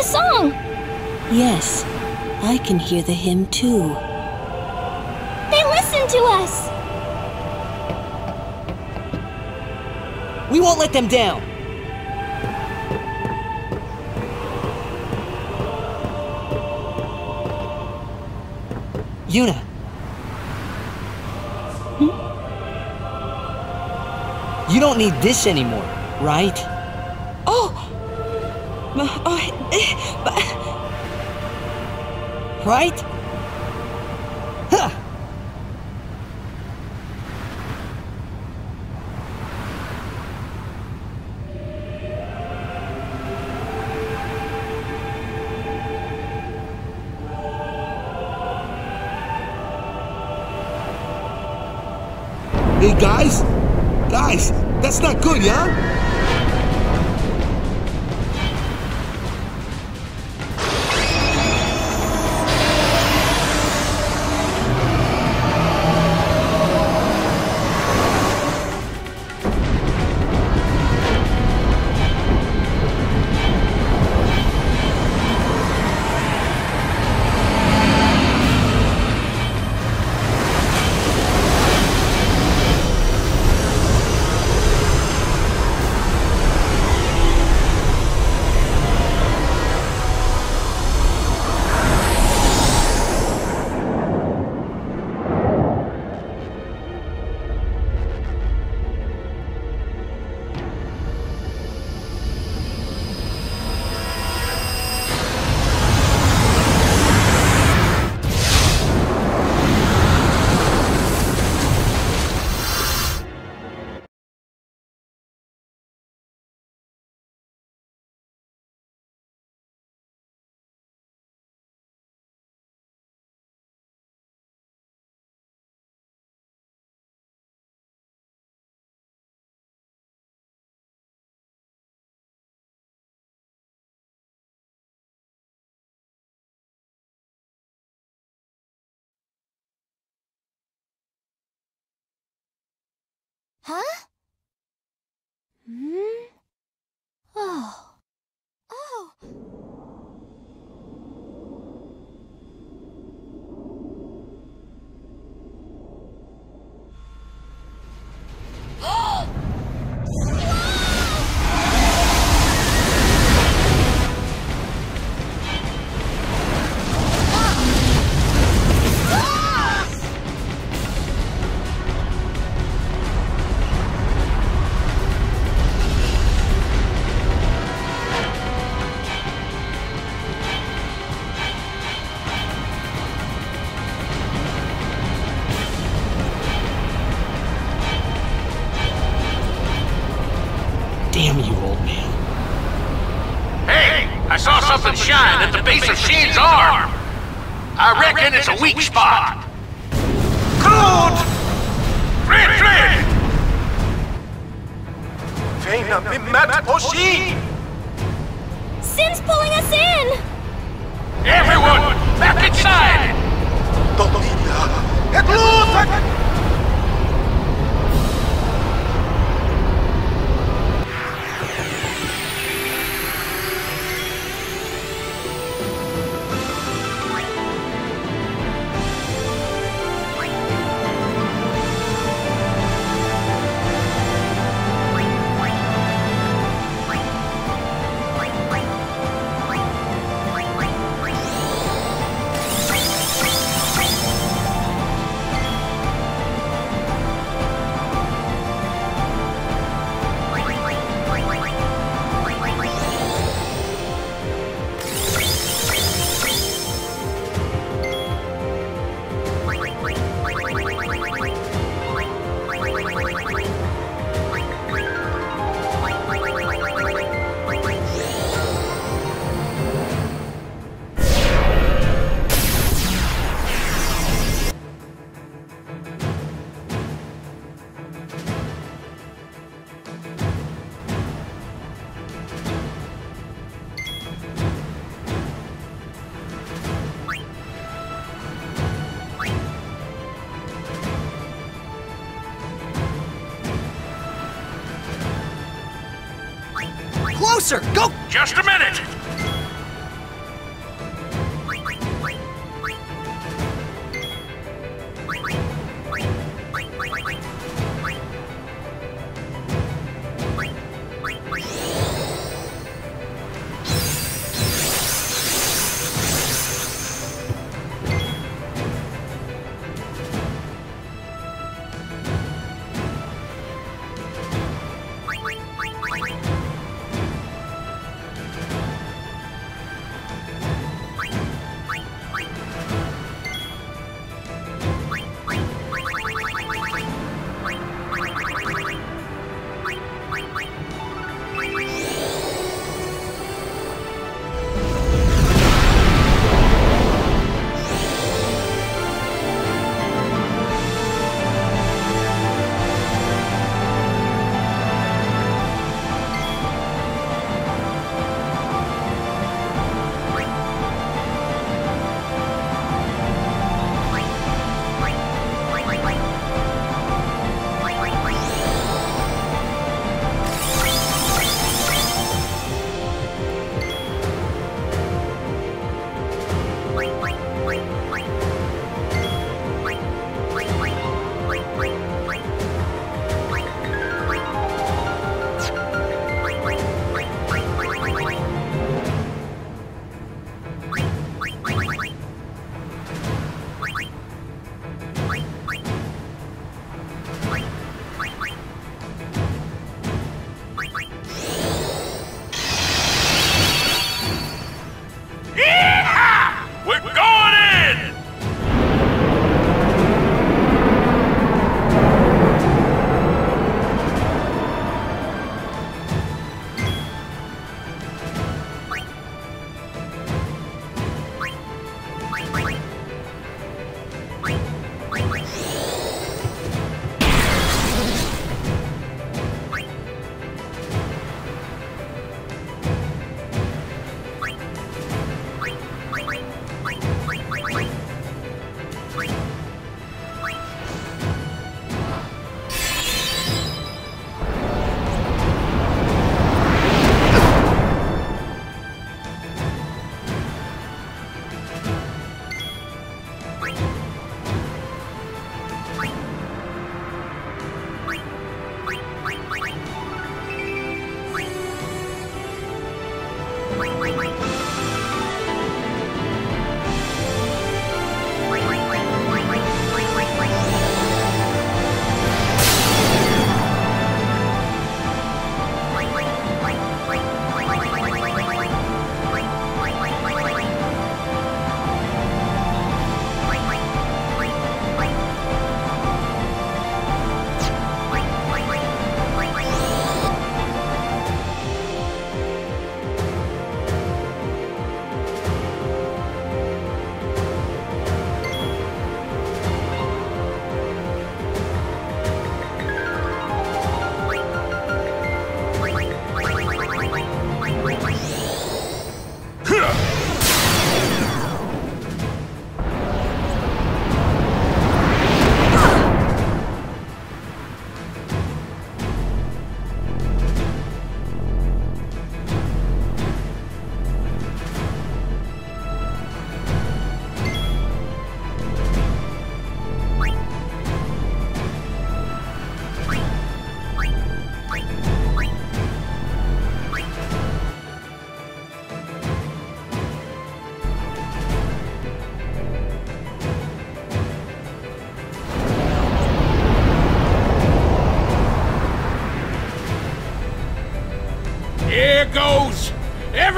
the song! Yes, I can hear the hymn too. They listen to us! We won't let them down! Yuna! You don't need this anymore, right? Right? Huh! Hey guys, that's not good, yeah? Huh? Oh. Damn you, old man. Hey, I saw something shine at the base of Shane's arm. I reckon it's a weak spot. Good! Fred! Feina bimat Hoshi! Sin's pulling us in! Everyone, back inside! Totita! Eglutak! Closer! Go! Just a minute!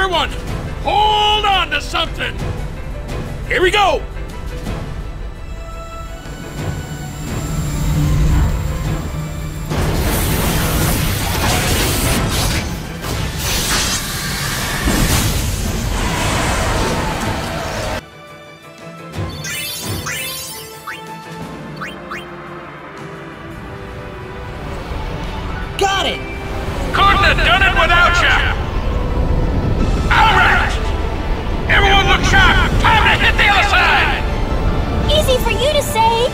Everyone, hold on to something! Here we go! Got it! Couldn't have done it without you! Alright! Everyone look sharp! Time to hit the other side! Easy for you to say.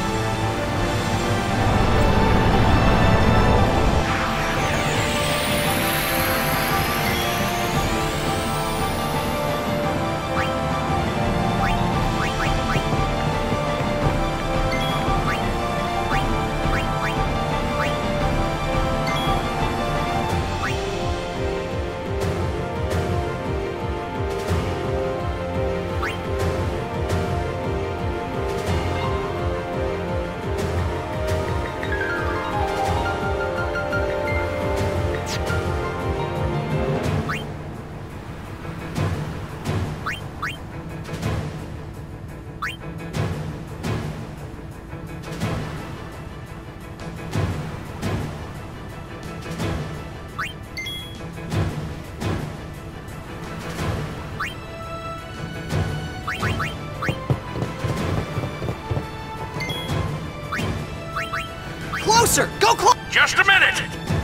Closer! Go close! Just a minute!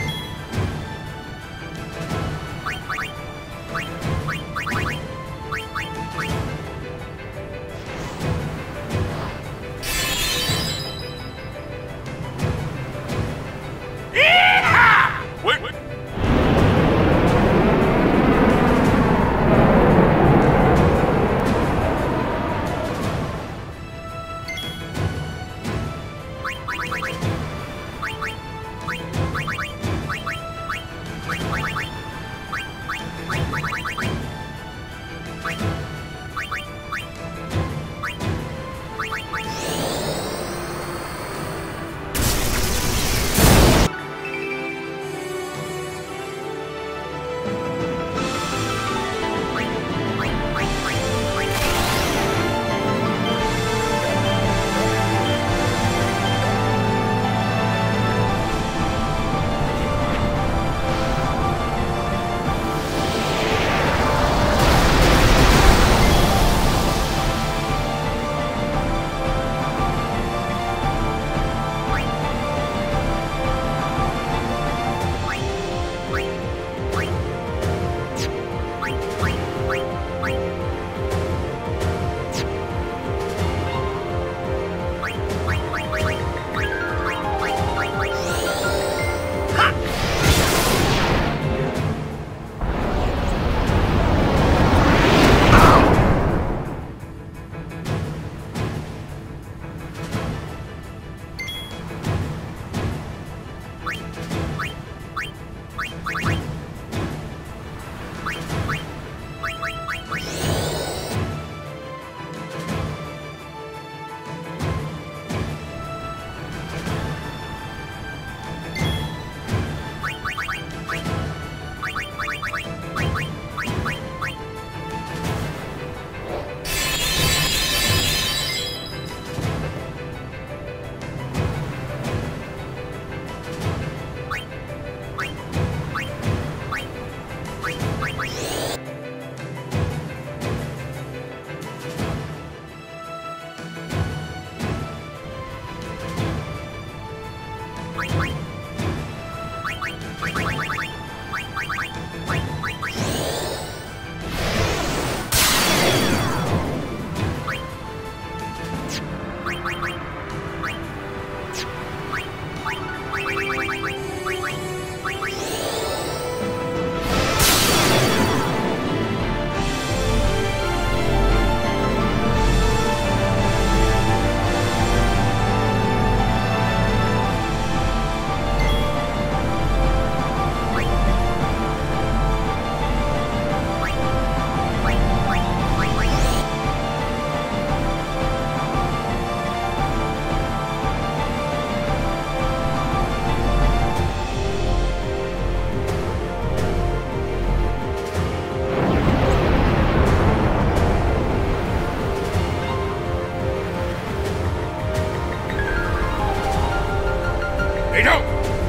Yeehaw! Wait.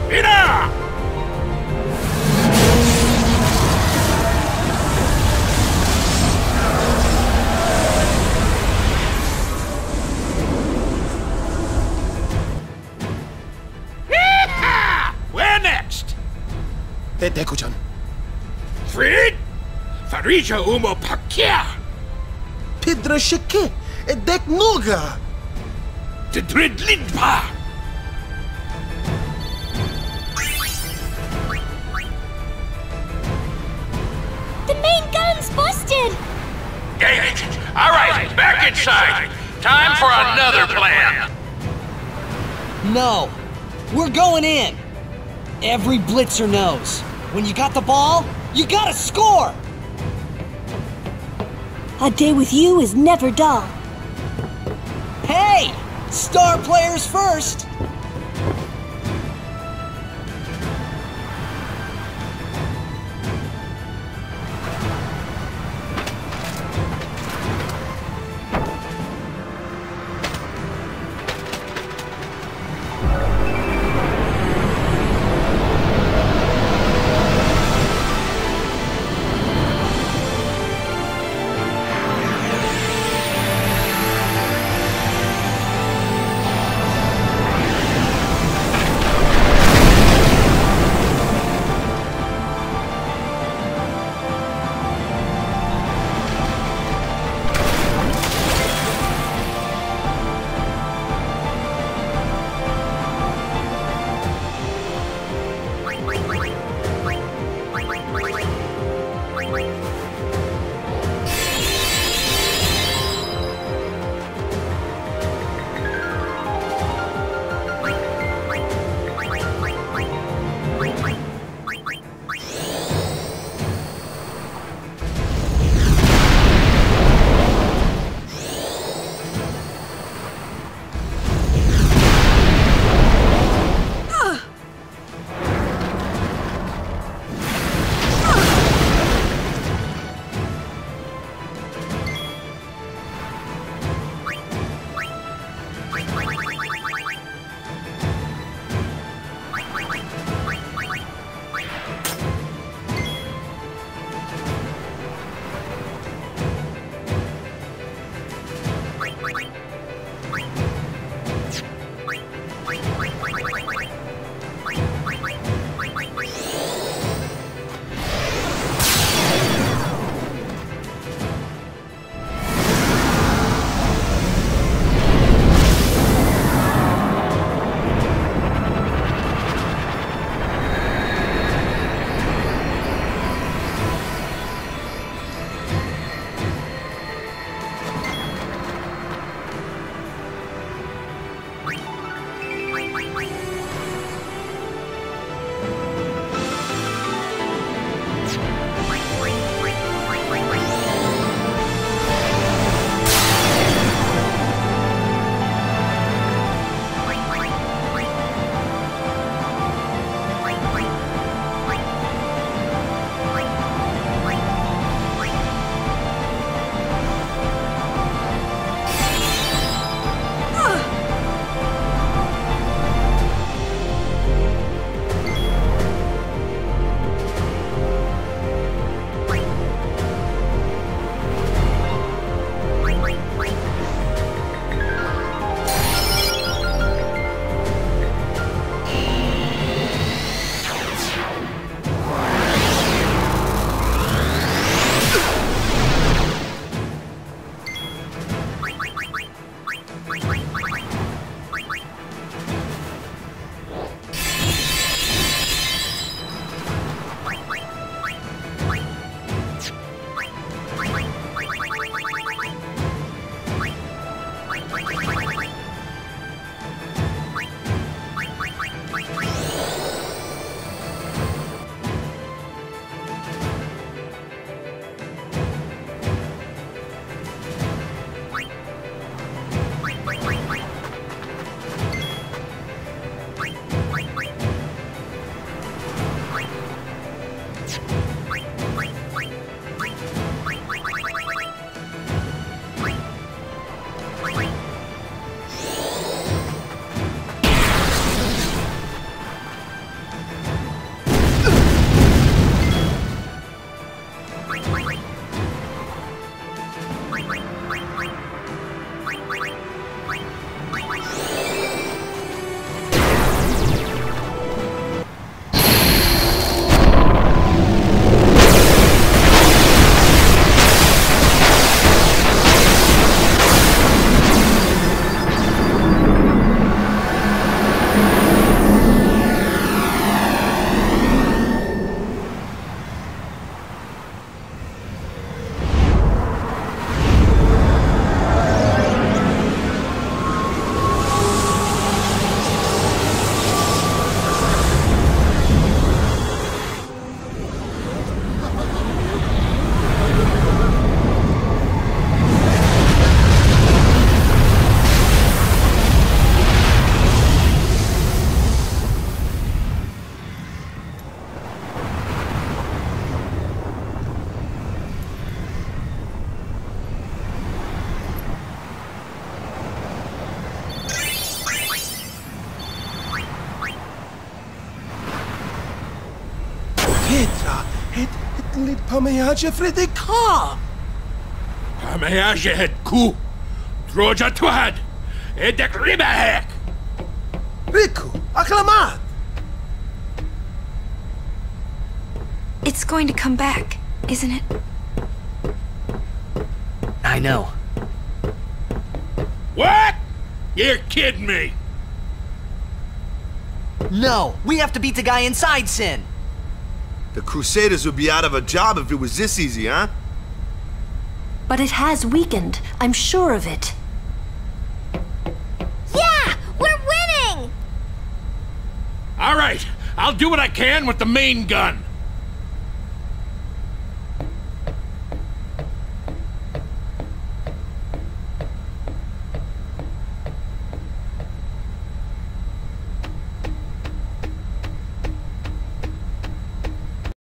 Mira! Where next? Deku-chan. Fred? Farija umo pakia. Pidra Sheke. Dek Nuga. De Drid Lindpa. The main gun's busted! Dang it! All right, back inside. Time for another plan. No. We're going in. Every blitzer knows. When you got the ball, you gotta score! A day with you is never dull. Hey! Star players first! Petra, het lid pameaje Fredeka. Pameaje het ku. Droja twad. Edek ribahek. Riku, acclamat. It's going to come back, isn't it? I know. What? You're kidding me. No, we have to beat the guy inside Sin. The Crusaders would be out of a job if it was this easy, huh? But it has weakened. I'm sure of it. Yeah! We're winning! All right, I'll do what I can with the main gun.